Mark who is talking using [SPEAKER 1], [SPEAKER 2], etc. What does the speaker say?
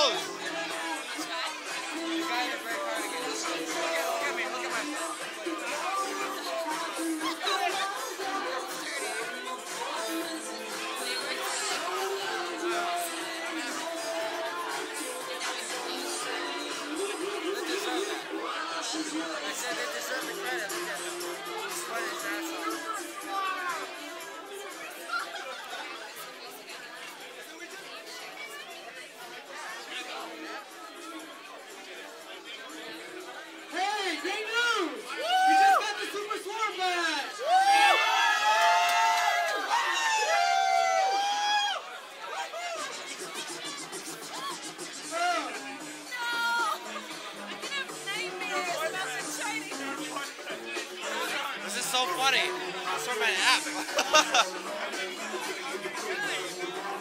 [SPEAKER 1] pose.
[SPEAKER 2] The guy in the gray cardigan. Look at me. Look at my I said they deserve the credit. Look at them. Sweating his ass off.
[SPEAKER 3] Hey, great news! We just got the Super Swarm back!
[SPEAKER 1] This is so funny. It's from an app.